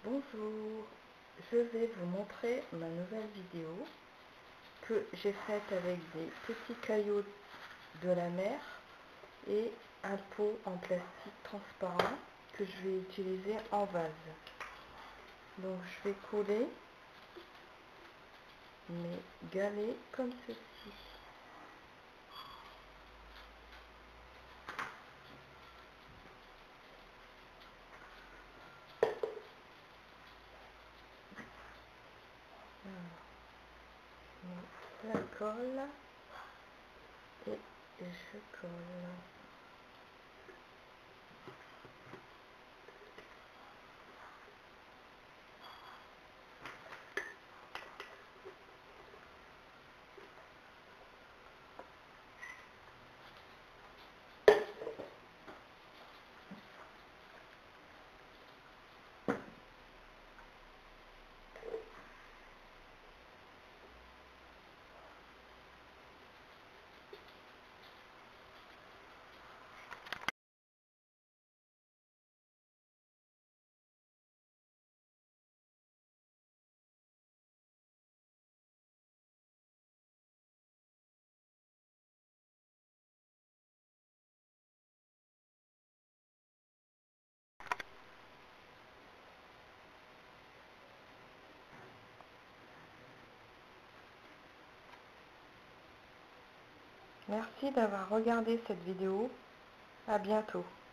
Bonjour, je vais vous montrer ma nouvelle vidéo que j'ai faite avec des petits cailloux de la mer et un pot en plastique transparent que je vais utiliser en vase. Donc je vais coller mes galets comme ceci. Je mets la colle et je colle. Merci d'avoir regardé cette vidéo. À bientôt.